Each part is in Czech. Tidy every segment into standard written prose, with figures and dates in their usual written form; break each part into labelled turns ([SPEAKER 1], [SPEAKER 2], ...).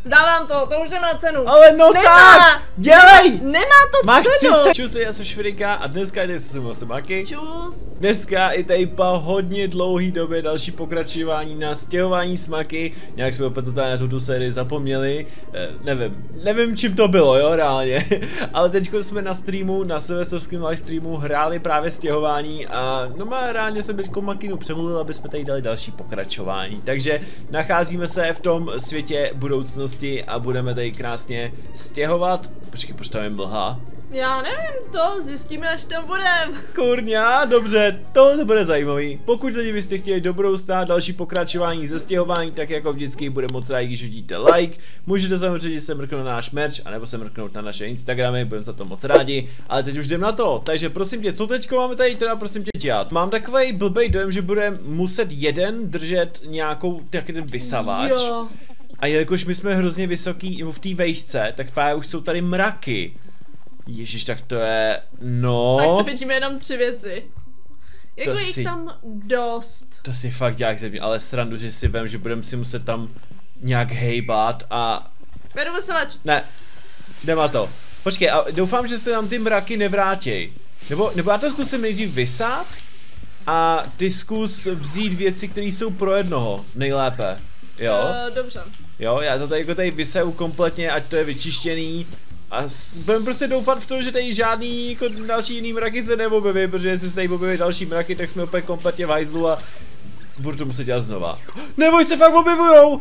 [SPEAKER 1] Zdávám to už nemá cenu.
[SPEAKER 2] Ale no
[SPEAKER 1] nemá,
[SPEAKER 2] tak, dělej!
[SPEAKER 1] Nemá to
[SPEAKER 2] máš
[SPEAKER 1] cenu.
[SPEAKER 2] 30. Čus, já jsem Švrika a dneska je tady Susumaky.
[SPEAKER 1] Čus.
[SPEAKER 2] Dneska i tady po hodně dlouhý době další pokračování na stěhování smaky. Nějak jsme opět na tuto sérii zapomněli. Nevím čím to bylo, jo, reálně. Ale teď jsme na streamu, na silvestrovském live streamu hráli právě stěhování a no má reálně jsem teďko Makinu přemluvil, aby jsme tady dali další pokračování. Takže nacházíme se v tom světě budoucnosti a budeme tady krásně stěhovat. Počkej, proč tam je mlha?
[SPEAKER 1] Já nevím, to zjistíme, až tam budem.
[SPEAKER 2] Kurňa, dobře, tohle bude zajímavý. Pokud lidi byste chtěli do budoucna další pokračování ze stěhování, tak jako vždycky bude moc rádi, když hodíte like. Můžete samozřejmě se mrknout na náš merch, anebo se mrknout na naše Instagramy, budeme za to moc rádi. Ale teď už jdem na to, takže prosím tě, co teďko máme tady teda prosím tě dělat? Mám takový blbej dojem, že bude muset jeden držet nějakou taky ten vysavač.
[SPEAKER 1] Jo.
[SPEAKER 2] A jelikož my jsme hrozně vysoký v té vejšce, tak právě už jsou tady mraky. Ježiš, tak to je, no.
[SPEAKER 1] Tak to vidíme jenom 3 věci. Jako jich
[SPEAKER 2] si,
[SPEAKER 1] tam dost.
[SPEAKER 2] To si fakt dělá ze mě, ale srandu, že si vím, že budeme si muset tam nějak hejbat a...
[SPEAKER 1] Vedu vysavač.
[SPEAKER 2] Ne, jdem na to. Počkej, a doufám, že se nám ty mraky nevrátěj. Nebo já to zkusím nejdřív vysát a ty zkus vzít věci, které jsou pro jednoho, nejlépe. Jo?
[SPEAKER 1] Dobře.
[SPEAKER 2] Jo, já to tady jako tady vyseju kompletně, ať to je vyčištěný. A budeme prostě doufat v to, že tady žádný jako další jiný mraky se neobjeví, protože jestli se tady objeví další mraky, tak jsme úplně kompletně v hajzlu a budu to muset dělat znova. Neboj se, fakt objevujou!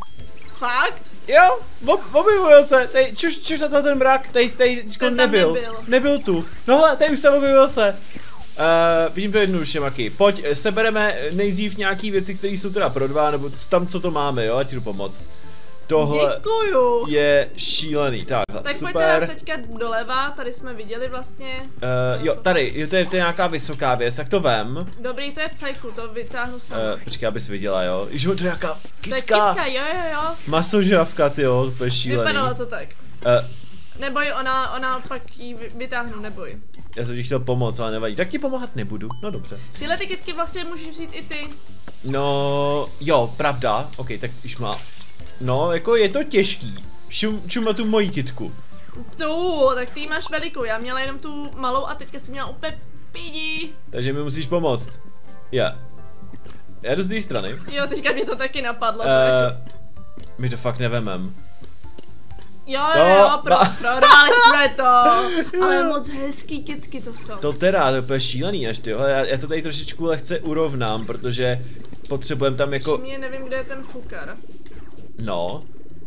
[SPEAKER 1] Fakt?
[SPEAKER 2] Jo, objevujou se, tady čuš na ten mrak, tady nebyl. Nebyl tu. No hele, tady už se objevil se. Vidím to jednoduše, Maki. Pojď, sebereme nejdřív nějaký věci, které jsou teda pro 2, nebo tam co to máme, jo, ať jdu pomoct. Tohle
[SPEAKER 1] děkuju.
[SPEAKER 2] Je šílený, takhle,
[SPEAKER 1] tak
[SPEAKER 2] super.
[SPEAKER 1] pojďte teďka doleva, tady jsme viděli vlastně.
[SPEAKER 2] Jo, tady, jo, to je nějaká vysoká věc, tak to vem.
[SPEAKER 1] Dobrý, to je v cajku, to vytáhnu sám.
[SPEAKER 2] Počkej, abys viděla, jo. Že to je nějaká kytka.
[SPEAKER 1] To je kytka, jo.
[SPEAKER 2] Masožravka, tyjo, to je šílený.
[SPEAKER 1] Vypadalo to tak. Neboj, ona pak ji vytáhnu, neboj.
[SPEAKER 2] Já jsem ti chtěl pomoct, ale nevadí. Tak ti pomáhat nebudu, no dobře.
[SPEAKER 1] Tyhle ty kytky vlastně můžeš vzít i ty.
[SPEAKER 2] No, jo, pravda. Ok, tak už má. No, jako je to těžký. Šum na tu moji kytku.
[SPEAKER 1] Tak ty máš velikou, já měla jenom tu malou a teďka si měla úplně pidi.
[SPEAKER 2] Takže mi musíš pomoct. Já jdu z té strany.
[SPEAKER 1] Jo, teďka mě to taky napadlo.
[SPEAKER 2] My to fakt nevemem.
[SPEAKER 1] Jo, prohráli jsme to. Ale moc hezký kytky to jsou.
[SPEAKER 2] To teda, to je úplně šílený až ty, já to tady trošičku lehce urovnám, protože potřebujeme tam jako...
[SPEAKER 1] Mě nevím, kde je ten fukar.
[SPEAKER 2] No.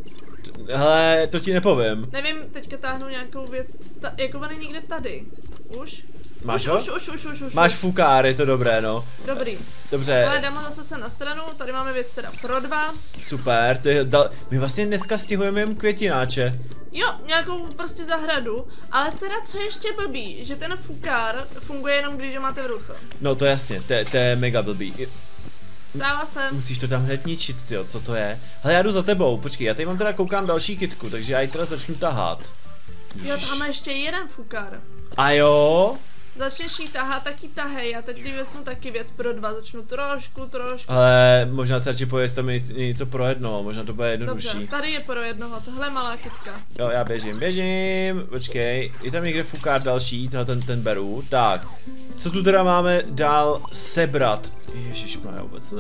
[SPEAKER 2] Hele, to ti nepovím.
[SPEAKER 1] Nevím, teďka táhnu nějakou věc, jako on je někde tady. Už?
[SPEAKER 2] Máš ho?
[SPEAKER 1] Už.
[SPEAKER 2] Máš fukár, je to dobré, no.
[SPEAKER 1] Dobrý.
[SPEAKER 2] Dobře.
[SPEAKER 1] Ale dám ho zase sem na stranu, tady máme věc teda pro 2.
[SPEAKER 2] Super, my vlastně dneska stěhujeme jen květináče.
[SPEAKER 1] Jo, nějakou prostě zahradu, ale teda co je ještě blbý, že ten fukár funguje jenom když ho máte v ruce.
[SPEAKER 2] No to jasně, to je mega blbý.
[SPEAKER 1] Stává se.
[SPEAKER 2] Musíš to tam hned ničit, tyjo, co to je? Hele, já jdu za tebou, počkej, já tady mám teda koukám další kytku, takže já ji teda začnu tahat.
[SPEAKER 1] Jo, tam je ještě jeden fukár.
[SPEAKER 2] A jo?
[SPEAKER 1] Začneš jí tahat, taky tahej, já teď vezmu taky věc pro 2, začnu trošku.
[SPEAKER 2] Ale možná se radši pověst tam něco pro jednoho, možná to bude jednodušší.
[SPEAKER 1] Dobře, tady je pro jednoho, tohle je malá kytka.
[SPEAKER 2] Jo, já běžím, počkej, je tam někde fukár další, ten beru, tak. Co tu teda máme dál sebrat? Ježišmar, já vůbec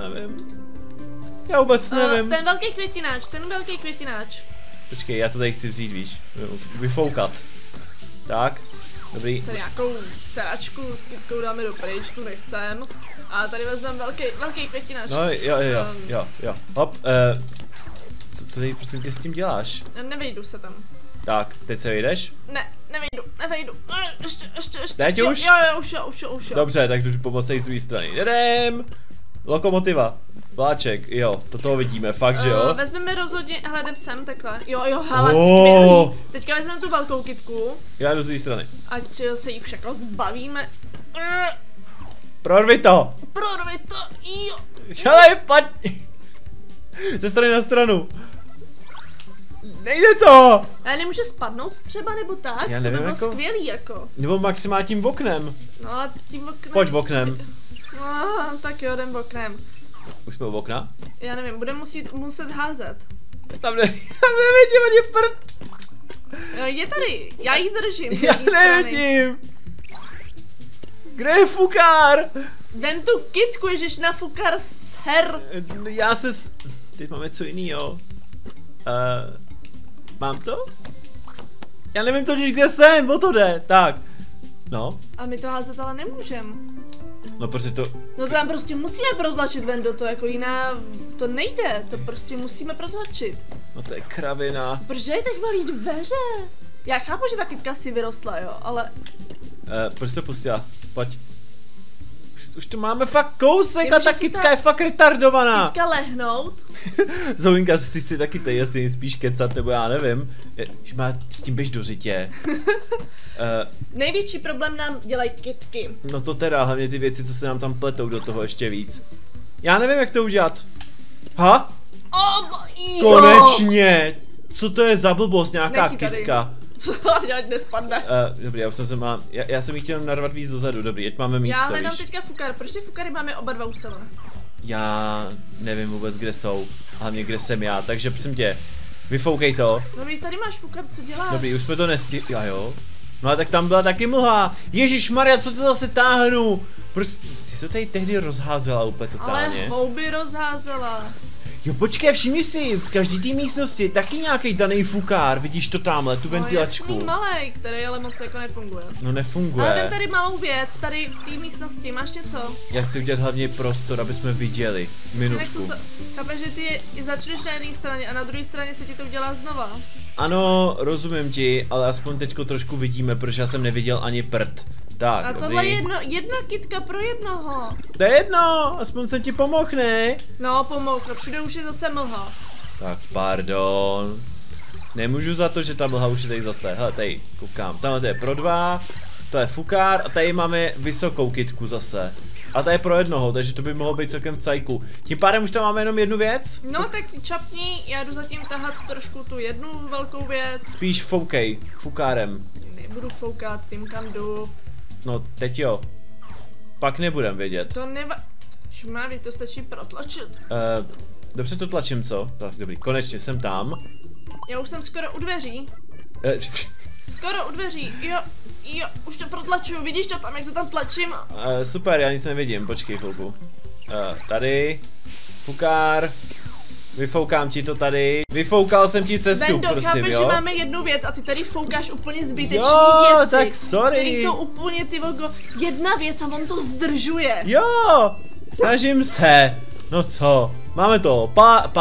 [SPEAKER 2] nevím.
[SPEAKER 1] Ten velký květináč.
[SPEAKER 2] Počkej, já to tady chci vzít, víš, vyfoukat. Tak, dobrý.
[SPEAKER 1] Tady nějakou sáčku s kytkou dáme do pryč, tu nechcem. A tady vezmeme velký květináč.
[SPEAKER 2] No jo, hop, co tady prosím tě s tím děláš?
[SPEAKER 1] Nevejdu se tam.
[SPEAKER 2] Tak, teď se vyjdeš?
[SPEAKER 1] Ne, nevejdu. Ještě.
[SPEAKER 2] Teď už?
[SPEAKER 1] Jo, už.
[SPEAKER 2] Dobře, tak jdu pomoct z druhé strany. Jdem! Lokomotiva. Vláček, jo, toho vidíme, fakt, že jo?
[SPEAKER 1] Vezmeme rozhodně, hele, jdem sem, takhle. Jo, hele, skvělý. Teďka vezmeme tu velkou kytku.
[SPEAKER 2] Já jdu z druhé strany.
[SPEAKER 1] Ať se jí všechno zbavíme.
[SPEAKER 2] Prorvi to,
[SPEAKER 1] jo.
[SPEAKER 2] Hele, pojď! Ze strany na stranu. Nejde to!
[SPEAKER 1] Ale nemůže spadnout třeba, nebo tak?
[SPEAKER 2] Já nevím,
[SPEAKER 1] to by bylo
[SPEAKER 2] jako...
[SPEAKER 1] skvělý, jako.
[SPEAKER 2] Nebo maximálně tím oknem.
[SPEAKER 1] No ale tím oknem...
[SPEAKER 2] Pojď oknem.
[SPEAKER 1] No, tak jo, jdem oknem.
[SPEAKER 2] Už jsme u okna?
[SPEAKER 1] Já nevím, budeme muset házet.
[SPEAKER 2] Tam nevidím ani prd.
[SPEAKER 1] Je tady, já ji držím.
[SPEAKER 2] Já nevidím. Kde je fukár?
[SPEAKER 1] Vem tu kytku, ježiš, na fukár ser.
[SPEAKER 2] Já se... Teď máme co jinýho. Mám to? Já nevím totiž, kde jsem, o to jde. Tak. No.
[SPEAKER 1] A my to házet ale nemůžem.
[SPEAKER 2] No protože to...
[SPEAKER 1] No to tam prostě musíme protlačit, Vendo, to jako jiná... To nejde, to prostě musíme protlačit.
[SPEAKER 2] No to je kravina.
[SPEAKER 1] Proč je tak malý dveře? Já chápu, že ta kytka si vyrostla, jo, ale...
[SPEAKER 2] Proč se pustila? Pojď. Už to máme fakt kousek a
[SPEAKER 1] Nemůže
[SPEAKER 2] ta
[SPEAKER 1] si
[SPEAKER 2] kytka je fakt retardovaná.
[SPEAKER 1] Kytka lehnout?
[SPEAKER 2] Zouinka si chce taky tady asi spíš kecat, nebo já nevím. Že má s tím běž do řitě.
[SPEAKER 1] Největší problém nám dělají kytky.
[SPEAKER 2] No to teda, hlavně ty věci, co se nám tam pletou do toho ještě víc. Já nevím, jak to udělat. Ha? Konečně! Co to je za blbost, nějaká kytka?
[SPEAKER 1] Hlavně ať nespadne.
[SPEAKER 2] Dobrý, já jsem jí chtěl narvat víc dozadu, dobrý, ať máme místo,
[SPEAKER 1] Já hledám
[SPEAKER 2] víš?
[SPEAKER 1] teďka fukár, proč ty fukary máme oba dva u sebe?
[SPEAKER 2] Já nevím vůbec, kde jsou, hlavně kde jsem já, takže prosím tě, vyfoukej to.
[SPEAKER 1] Dobrý, tady máš fukár, co děláš?
[SPEAKER 2] Dobrý, už jsme to nestihli, a jo. No a tak tam byla taky mlha. Ježišmarja, co to zase táhnu? Proč, ty jsi to tady tehdy rozházela úplně totálně.
[SPEAKER 1] Ale houby rozházela.
[SPEAKER 2] Jo, počkej, všimni si, v každý té místnosti je taky nějaký daný fukár, vidíš to tamhle, tu ventilačku.
[SPEAKER 1] Jasný, malej, který ale moc jako nefunguje.
[SPEAKER 2] No nefunguje.
[SPEAKER 1] Ale vem tady malou věc, tady v té místnosti, máš něco?
[SPEAKER 2] Já chci udělat hlavně prostor, aby jsme viděli. Minutku.
[SPEAKER 1] Chápeš, že ty začneš na jedné straně a na druhé straně se ti to udělá znova.
[SPEAKER 2] Ano, rozumím ti, ale aspoň teďko trošku vidíme, protože já jsem neviděl ani prd. Tak,
[SPEAKER 1] a tohle je jedna kytka pro jednoho.
[SPEAKER 2] To je jedno, aspoň jsem ti pomohl, ne?
[SPEAKER 1] No, pomohl, všude už je zase mlha.
[SPEAKER 2] Tak, pardon. Nemůžu za to, že ta mlha už je tady zase. Hele, tady, koukám, tamhle to je pro dva, to je fukár a tady máme vysokou kytku zase. A ta je pro jednoho, takže to by mohlo být celkem v cajku. Tím pádem už tam máme jenom jednu věc?
[SPEAKER 1] No tak čapni, já jdu zatím tahat trošku tu jednu velkou věc.
[SPEAKER 2] Spíš foukej, fukárem.
[SPEAKER 1] Nebudu foukat, vím kam jdu.
[SPEAKER 2] No, teď jo. Pak nebudem vědět.
[SPEAKER 1] To Šmávě, to stačí protlačit.
[SPEAKER 2] Dobře to tlačím, co? Tak, dobrý, konečně jsem tam.
[SPEAKER 1] Já už jsem skoro u dveří. Skoro u dveří, jo, už to protlačuju, vidíš to tam, jak to tam tlačím?
[SPEAKER 2] Super, já nic nevidím, počkej chvilku. Tady, fukár, vyfoukám ti to tady, vyfoukal jsem ti cestu,
[SPEAKER 1] Vendo,
[SPEAKER 2] prosím,
[SPEAKER 1] chápeš,
[SPEAKER 2] jo?
[SPEAKER 1] že máme jednu věc a ty tady foukáš úplně zbytečný věci,
[SPEAKER 2] tak sorry.
[SPEAKER 1] které jsou úplně ty vogo, jedna věc a on to zdržuje.
[SPEAKER 2] Jo, snažím se, no co, máme to,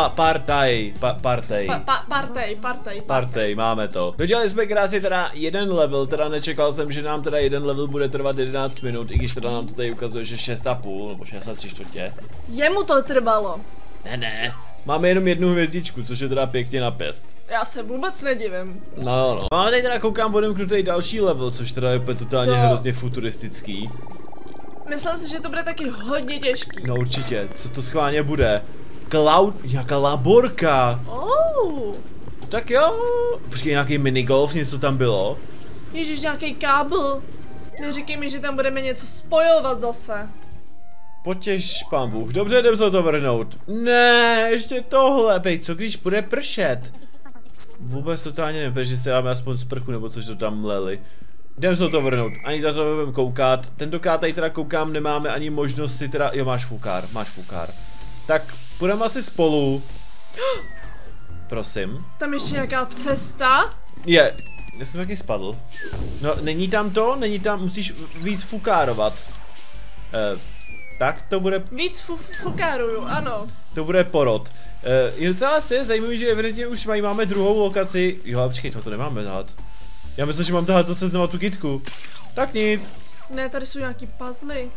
[SPEAKER 2] partej, máme to. Dodělali jsme krásně teda jeden level, teda nečekal jsem, že nám teda jeden level bude trvat 11 minut, i když teda nám to tady ukazuje, že 6,5 nebo 6,3.
[SPEAKER 1] Jemu to trvalo.
[SPEAKER 2] Ne. Máme jenom jednu hvězdičku, což je teda pěkně na pěst.
[SPEAKER 1] Já se vůbec nedivím.
[SPEAKER 2] No. Máme tady teda, koukám, odemknutý další level, což teda je totálně hrozně futuristický.
[SPEAKER 1] Myslím si, že to bude taky hodně těžký.
[SPEAKER 2] No určitě, co to schválně bude? Nějaká laborka. Tak jo. Počkej, nějaký minigolf, něco tam bylo.
[SPEAKER 1] Ježíš, nějaký kábel. Neříkej mi, že tam budeme něco spojovat zase.
[SPEAKER 2] Potěš, pán Bůh. Dobře, jdem se to vrhnout. Ne, ještě tohle. Pej, co když bude pršet? Vůbec totálně nevím, že si dáme aspoň sprchu, nebo což to tam mleli. Jdem se to vrhnout, ani za to nebudem koukat. Tentokrát tady teda koukám, nemáme ani možnost si teda... Jo, máš fukár. Tak, půjdeme asi spolu. Prosím.
[SPEAKER 1] Tam ještě nějaká cesta?
[SPEAKER 2] Já jsem taky spadl. No, není tam, musíš víc fukárovat. Tak to bude...
[SPEAKER 1] Víc fukáruju, ano.
[SPEAKER 2] To bude porod. Je docela stejně zajímavý, že evidentně už máme druhou lokaci. Jo, ale počkej, to nemáme tahat. Já myslím, že mám tahat zase znova tu kytku. Tak nic.
[SPEAKER 1] Ne, tady jsou nějaký puzzly.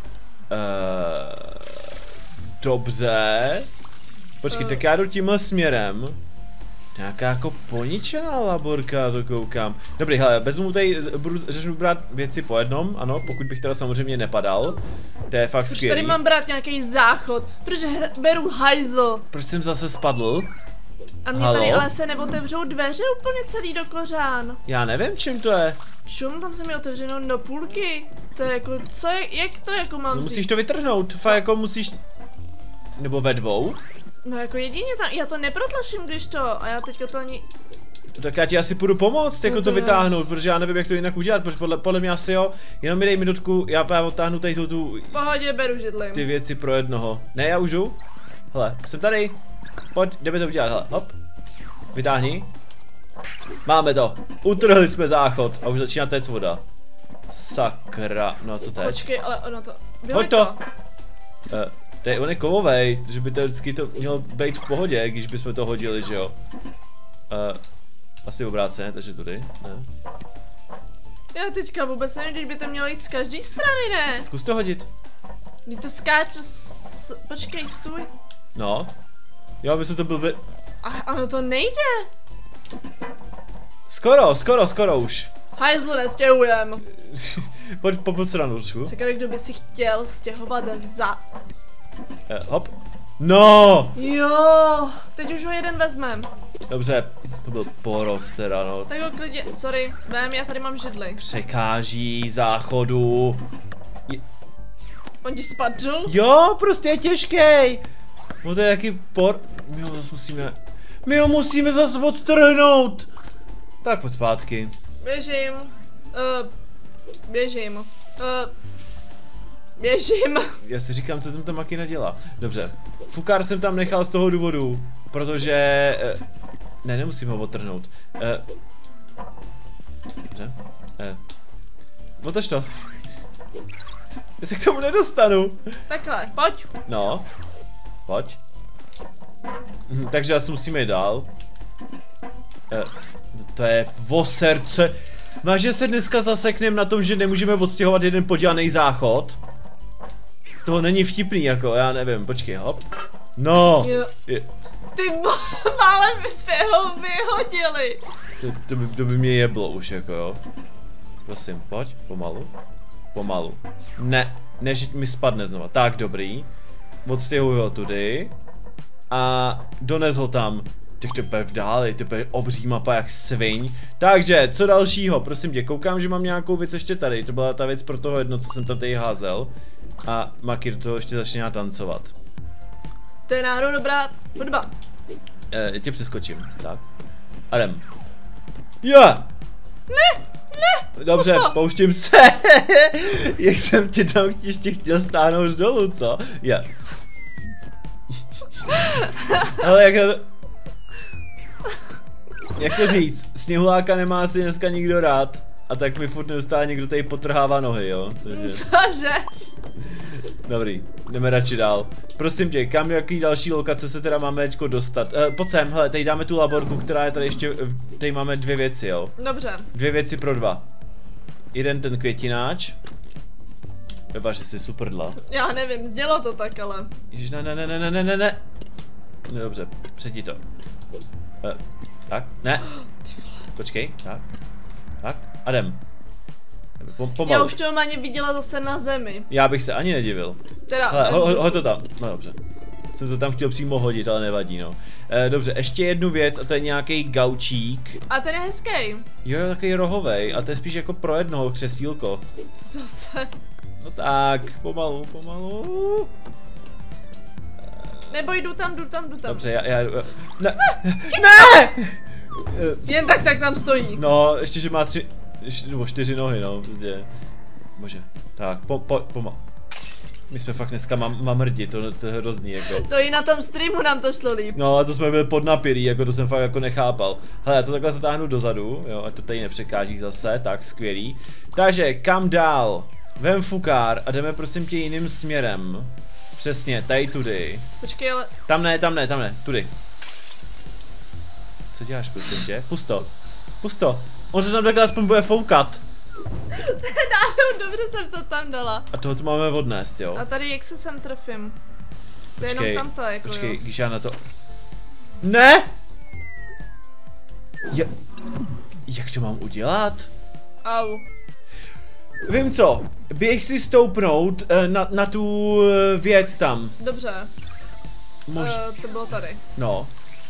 [SPEAKER 2] Dobře. Počkej, tak já jdu tímhle směrem. Nějaká jako poničená laborka, to koukám. Dobrý, hele, vezmu tady, začnu brát věci po jednom, ano, pokud bych teda samozřejmě nepadal. To je fakt skvělý.
[SPEAKER 1] Tady mám brát nějaký záchod, protože beru hajzl.
[SPEAKER 2] Proč jsem zase spadl?
[SPEAKER 1] A mě tady ale se neotevřou dveře úplně celý do kořán.
[SPEAKER 2] Já nevím, čím to je.
[SPEAKER 1] Čum, tam se mi otevřeno do půlky. To je jako, jak to jako mám
[SPEAKER 2] no, musíš to vytrhnout, fakt jako musíš, nebo ve dvou.
[SPEAKER 1] No jako jedině tam, já to neprotlačím, když to, a já teďka to ani...
[SPEAKER 2] Tak já ti asi půjdu pomoct, jako to vytáhnout, protože já nevím, jak to jinak udělat, protože podle mě asi jo, jenom mi dej minutku, já právě odtáhnu tady tu...
[SPEAKER 1] Pohodě, beru židli.
[SPEAKER 2] Ty věci pro jednoho. Ne, já už jdu. Hele, jsem tady. Pojď, jdeme to udělat, hele, hop. Vytáhni. Máme to. Utrhli jsme záchod a už začíná téct voda. Sakra, no a co teď?
[SPEAKER 1] Počkej, ale ono to...
[SPEAKER 2] Hoď to! On je kovovej, že by to vždycky to mělo být v pohodě, když bychom to hodili, že jo? Asi obráceně, takže tudy, ne?
[SPEAKER 1] Já teďka vůbec nevím, když by to mělo jít z každé strany, ne?
[SPEAKER 2] Zkus to hodit.
[SPEAKER 1] Když to skáče Počkej, stůj.
[SPEAKER 2] No. Jo, myslím, to byl by...
[SPEAKER 1] Ano, to nejde.
[SPEAKER 2] Skoro už.
[SPEAKER 1] Hajzlu, nestěhujem.
[SPEAKER 2] Pojď po stranu, Rusku.
[SPEAKER 1] Sakra, kdo by si chtěl stěhovat za...
[SPEAKER 2] Hop. No!
[SPEAKER 1] Jo, teď už ho jeden vezmem.
[SPEAKER 2] Dobře, to byl porod teda, no.
[SPEAKER 1] Tak ho klidně, sorry, vem, já tady mám židli.
[SPEAKER 2] Překáží záchodu.
[SPEAKER 1] On ti spadl?
[SPEAKER 2] Jo, prostě je těžkej. No to je jaký My ho musíme zase odtrhnout. Tak pojď zpátky.
[SPEAKER 1] Běžím. Běžím.
[SPEAKER 2] Já si říkám, co jsem tam makina dělá. Dobře. Fukár jsem tam nechal z toho důvodu, protože... Ne, nemusím ho odtrhnout. Dobře. Otoč to. Já se k tomu nedostanu.
[SPEAKER 1] Takhle, pojď.
[SPEAKER 2] No. Pojď. Takže asi musíme jít dál. To je o srdce. Máš, že se dneska zasekneme na tom, že nemůžeme odstěhovat jeden podělaný záchod? To není vtipný, jako, já nevím, počkej, hop. No.
[SPEAKER 1] Ty málem jsme ho vyhodili.
[SPEAKER 2] To by mě jeblo už, jako jo. Prosím, pojď, pomalu. Ne, než mi spadne znova. Tak, dobrý. Odstěhuji ho tudy. A dones ho tam. Těch to je v dále, to je obří mapa jak sviň. Takže, co dalšího? Prosím tě, koukám, že mám nějakou věc ještě tady. To byla ta věc pro toho jedno, co jsem tam tady házel. A Maki do toho ještě začíná tancovat.
[SPEAKER 1] To je náhodou dobrá hudba.
[SPEAKER 2] Já tě přeskočím, tak. A jdem. Ne! Dobře, pouštím se. Jak jsem tě tam ještě chtěl stáhnout dolů, co? Ale jak to říct, sněhuláka nemá asi dneska nikdo rád. A tak mi furt neustále někdo tady potrhává nohy, jo?
[SPEAKER 1] Cože?
[SPEAKER 2] Dobrý, jdeme radši dál. Prosím tě, kam jaký další lokace se teda máme teďko dostat? Pojď sem, hele, tady dáme tu laborku, která je tady ještě, tady máme 2 věci, jo?
[SPEAKER 1] Dobře.
[SPEAKER 2] 2 věci pro 2. Jeden ten květináč. Vypadá, že jsi super dla.
[SPEAKER 1] Já nevím, zdělo to tak, ale.
[SPEAKER 2] Ježiš, ne. No dobře, předí to. Tak, ne. Počkej, tak, a jdem. Pomalu.
[SPEAKER 1] Já už to normálně viděla zase na zemi.
[SPEAKER 2] Já bych se ani nedivil.
[SPEAKER 1] Teda,
[SPEAKER 2] hele, hoď to tam, no dobře. Jsem to tam chtěl přímo hodit, ale nevadí, no. Dobře, ještě jednu věc a to je nějaký gaučík.
[SPEAKER 1] A ten je hezký.
[SPEAKER 2] Jo, takový rohovej, a to je spíš jako pro jednoho křesílko.
[SPEAKER 1] Zase.
[SPEAKER 2] No tak, pomalu.
[SPEAKER 1] Nebo jdu tam.
[SPEAKER 2] Dobře, já ne!
[SPEAKER 1] Jen tak tam stojí.
[SPEAKER 2] No, ještě, že má 4 nohy, no, prostě. Bože. Tak, pomalu. My jsme fakt dneska mamrdi, to je hrozný, jako.
[SPEAKER 1] To i na tom streamu nám to šlo líp.
[SPEAKER 2] No, a to jsme byli podnapělí, jako to jsem fakt jako nechápal. Hele, já to takhle zatáhnu dozadu, jo, a to tady nepřekáží zase, tak skvělý. Takže, kam dál? Vem fukár a jdeme prosím tě jiným směrem. Přesně, tady tudy.
[SPEAKER 1] Počkej, ale...
[SPEAKER 2] Tam ne, tudy. Co děláš, prosím tě? Pust to. On se tam takhle aspoň bude foukat.
[SPEAKER 1] Dobře jsem to tam dala.
[SPEAKER 2] A toho tu máme odnést, jo?
[SPEAKER 1] A tady jak se sem trefím? To je jenom tamto, jako
[SPEAKER 2] počkej,
[SPEAKER 1] jo.
[SPEAKER 2] Když já na to... Ne! Jak to mám udělat?
[SPEAKER 1] Au.
[SPEAKER 2] Vím co, běž si stoupnout na tu věc tam.
[SPEAKER 1] Dobře. To bylo tady.
[SPEAKER 2] No.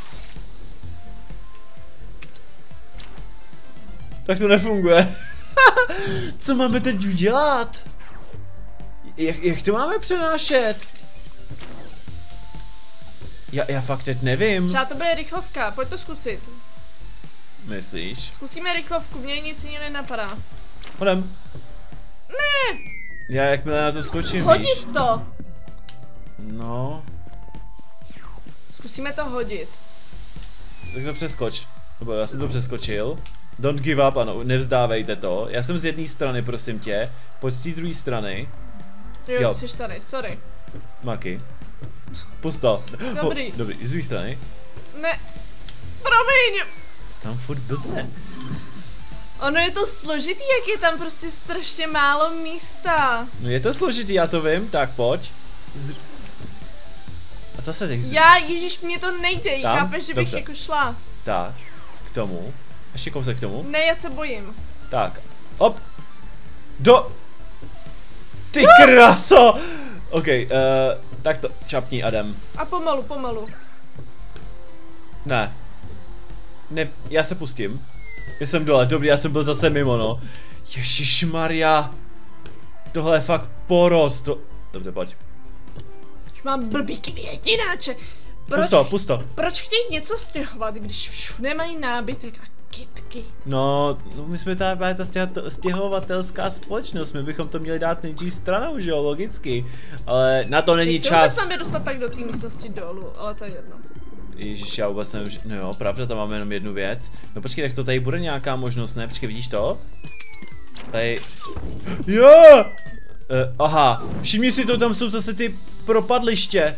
[SPEAKER 2] Tak to nefunguje. Co máme teď udělat? Jak to máme přenášet? Já fakt teď nevím.
[SPEAKER 1] Třeba to bude rychlovka, pojď to zkusit.
[SPEAKER 2] Myslíš?
[SPEAKER 1] Zkusíme rychlovku, mně nic jiného nenapadá.
[SPEAKER 2] Hodem.
[SPEAKER 1] Ne!
[SPEAKER 2] Já jakmile na to skočím,
[SPEAKER 1] Hodit
[SPEAKER 2] víš?
[SPEAKER 1] to!
[SPEAKER 2] No.
[SPEAKER 1] Zkusíme to hodit.
[SPEAKER 2] Tak to přeskoč. Nebo já jsem to přeskočil. Don't give up, ano, nevzdávejte to. Já jsem z jedné strany, prosím tě. Pojď z té druhé strany.
[SPEAKER 1] Jo, jsi tady, sorry.
[SPEAKER 2] Maki. Pusto.
[SPEAKER 1] Dobrý.
[SPEAKER 2] Dobrý, z druhé strany.
[SPEAKER 1] Ne. Promiň!
[SPEAKER 2] Co tam furt blbne?
[SPEAKER 1] Ono je to složitý, jak je tam prostě strašně málo místa.
[SPEAKER 2] No je to složitý, já to vím, tak pojď. A zase těch
[SPEAKER 1] Ježíš, mě to nejde,
[SPEAKER 2] tam?
[SPEAKER 1] chápeš, že bych
[SPEAKER 2] Dobře.
[SPEAKER 1] jako šla.
[SPEAKER 2] Tak, k tomu. Ještě kousek k tomu.
[SPEAKER 1] Ne, já se bojím.
[SPEAKER 2] Tak, hop. Ty kraso! OK, tak to, čapni Adam.
[SPEAKER 1] A pomalu.
[SPEAKER 2] Ne, já se pustím. Já jsem dole, dobrý, já jsem byl zase mimo, no. Ježišmarja. Tohle je fakt porod, Dobře, pojď.
[SPEAKER 1] Už mám blbý květináče.
[SPEAKER 2] Pust to.
[SPEAKER 1] Proč chtějí něco stěhovat, když všude mají nábytek a kytky?
[SPEAKER 2] No my jsme ta stěhovatelská společnost, my bychom to měli dát nejdřív stranou, že jo, logicky. Ale na to není čas.
[SPEAKER 1] Nechci dostat pak do té místnosti dolů, ale to je jedno.
[SPEAKER 2] Ježiš, já vůbec nevím, no jo, pravda, tam máme jenom jednu věc. No počkej, tak to tady bude nějaká možnost, ne? Počkej, vidíš to? Tady... Jo! Aha, všimni si to, tam jsou zase ty propadliště.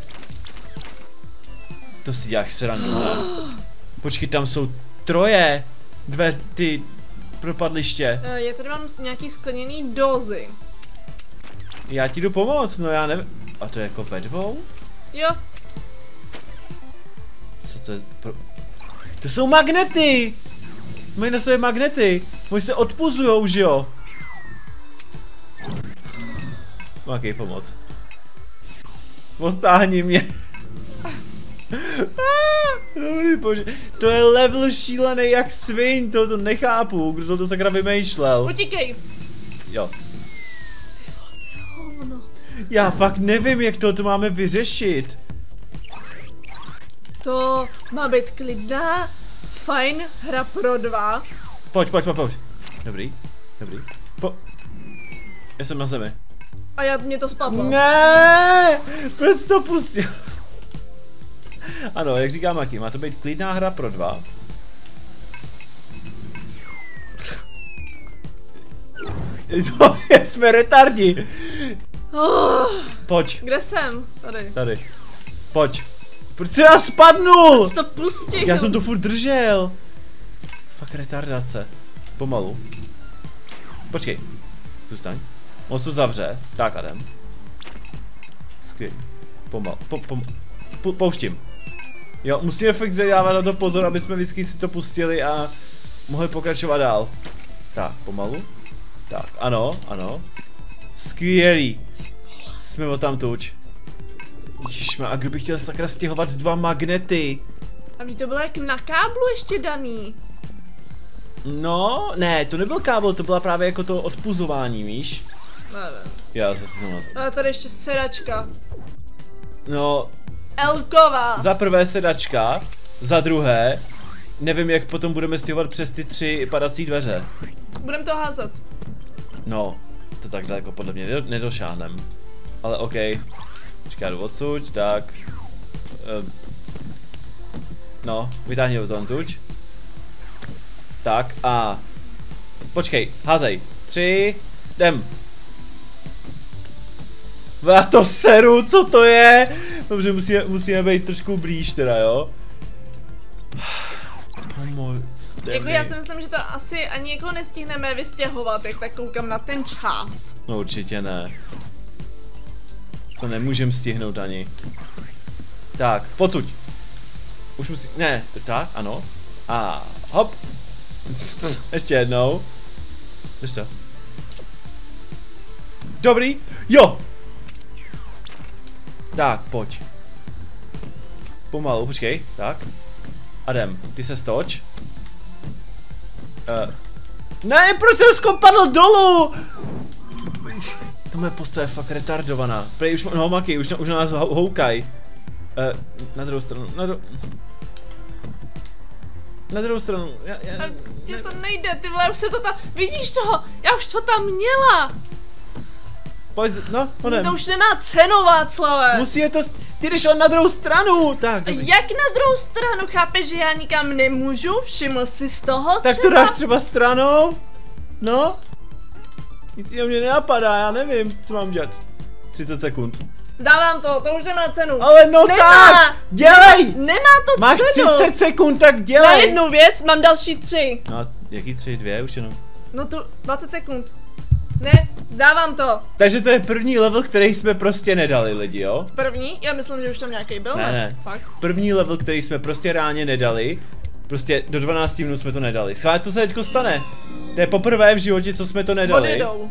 [SPEAKER 2] To si děláš srandu, ne? Počkej, tam jsou troje. Ty propadliště.
[SPEAKER 1] Já tady mám nějaký skleněný dozy.
[SPEAKER 2] Já ti jdu pomoct, no já nevím. A to je jako ve dvou?
[SPEAKER 1] Jo.
[SPEAKER 2] Co to je? To jsou magnety! Mají na sobě magnety. Oni se odpuzujou, že jo? Makej, pomoc. Odtáhni mě. Dobrý bože. To je level šílený jak svin, to nechápu, kdo to sakra vymýšlel.
[SPEAKER 1] Utíkej.
[SPEAKER 2] Jo.
[SPEAKER 1] Ty vole, to je hovno.
[SPEAKER 2] Já fakt nevím, jak to máme vyřešit.
[SPEAKER 1] To má být klidná, fajn hra pro dva.
[SPEAKER 2] Pojď. Dobrý. Já jsem na zemi.
[SPEAKER 1] A mě to spadlo.
[SPEAKER 2] Ne, proč to pustil? Ano, jak říká Maki, má to být klidná hra pro dva. Jsme retardi. Pojď.
[SPEAKER 1] Kde jsem?
[SPEAKER 2] Tady. Pojď. Proč jsi já spadnul?
[SPEAKER 1] Proč to pustil?
[SPEAKER 2] Já jsem to furt držel. Fakt retardace. Pomalu. Počkej. Zůstaň. On to zavře. Tak, Adam. Skvělý. Pomalu. Pouštím. Jo, musíme fakt dávat na to pozor, aby jsme vždycky si to pustili a mohli pokračovat dál. Tak, pomalu. Tak, ano. Skvělý. Jsme o tam tuč. Ježišma, a kdo by chtěl sakra stěhovat dva magnety?
[SPEAKER 1] A to bylo jak na káblu ještě daný.
[SPEAKER 2] No, ne, to nebyl kábel, to byla právě jako to odpuzování, víš?
[SPEAKER 1] Nevím.
[SPEAKER 2] Já zase jsem vás...
[SPEAKER 1] A tady ještě sedačka.
[SPEAKER 2] No...
[SPEAKER 1] Elková.
[SPEAKER 2] Za prvé sedačka, za druhé... Nevím, jak potom budeme stěhovat přes ty 3 padací dveře.
[SPEAKER 1] Budem to házet.
[SPEAKER 2] No, to tak daleko podle mě nedošáhnem. Ale OK. Počkej, jdu odsud, tak... No, vytáhni ho tam tuď. Tak a... Počkej, házej. 3, jdem. Já to seru, co to je? Dobře, musíme být trošku blíž teda, jo?
[SPEAKER 1] Jako já si myslím, že to asi ani jako nestihneme vystěhovat, jak tak koukám na ten čas.
[SPEAKER 2] No určitě ne. To nemůžem stihnout ani. Tak, pocud. Už musí, ne, tak, ano. A hop. Ještě jednou. Drž to. Dobrý, jo. Tak, pojď. Pomalu, počkej, tak. Adem, ty se stoč. Ne, proč jsem skopadl dolů? Ta moje postava je fakt retardovaná. Prej už, no Maki, už na nás houkaj. Na druhou stranu, na druhou stranu,
[SPEAKER 1] Já to nejde, ty vole, už jsem to tam, vidíš toho, já už to tam měla.
[SPEAKER 2] Pojď, no, honem.
[SPEAKER 1] To už nemá cenu, Václave.
[SPEAKER 2] Musí je to, ty jdeš na druhou stranu, tak.
[SPEAKER 1] Jak na druhou stranu, chápeš, že já nikam nemůžu, všiml jsi z toho
[SPEAKER 2] tak to dáš třeba stranou, no. Nic jiného mě nenapadá, já nevím, co mám dělat. 30 sekund.
[SPEAKER 1] Zdávám to už nemá cenu.
[SPEAKER 2] Ale no
[SPEAKER 1] nemá,
[SPEAKER 2] tak, dělej!
[SPEAKER 1] Nemá to
[SPEAKER 2] máš
[SPEAKER 1] cenu.
[SPEAKER 2] Máš 30 sekund, tak dělej.
[SPEAKER 1] Na jednu věc mám další 3.
[SPEAKER 2] No, jaký 3, 2 už jenom?
[SPEAKER 1] No tu 20 sekund. Ne, zdávám to.
[SPEAKER 2] Takže to je první level, který jsme prostě nedali lidi, jo?
[SPEAKER 1] První? Já myslím, že už tam nějaký byl,
[SPEAKER 2] ne. První level, který jsme prostě reálně nedali. Prostě do 12 minut jsme to nedali. Schválně, co se teďko stane? To je poprvé v životě, co jsme to nedali.
[SPEAKER 1] Odjedou.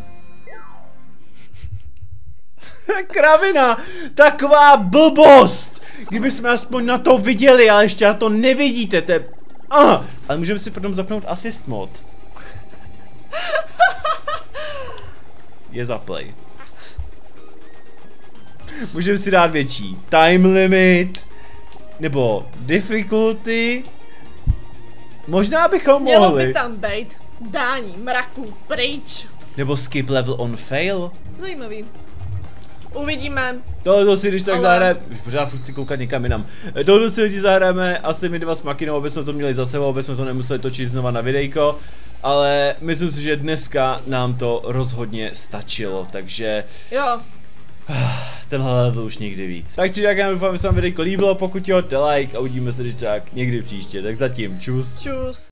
[SPEAKER 2] Kravina, taková blbost. Kdyby jsme aspoň na to viděli, ale ještě na to nevidíte, to je... Ale můžeme si potom zapnout assist mod. Je zaplay. Můžeme si dát větší time limit, nebo difficulty. Možná bychom mohli.
[SPEAKER 1] Mělo by tam být dání mraku pryč.
[SPEAKER 2] Nebo skip level on fail.
[SPEAKER 1] Zajímavý. Uvidíme.
[SPEAKER 2] Tohle si když tak zahrajeme, už pořád furt si koukat někam jinam. Tohle si lidi zahrajeme asi my 2 s Makinou, aby jsme to měli za sebou, aby jsme to nemuseli točit znova na videjko. Ale myslím si, že dneska nám to rozhodně stačilo, takže...
[SPEAKER 1] Jo.
[SPEAKER 2] Tenhle level už někdy víc. Takže jak já doufám, že se vám videjko líbilo, pokud jo, dejte like a uvidíme se když tak někdy příště. Tak zatím, čus.
[SPEAKER 1] Čus.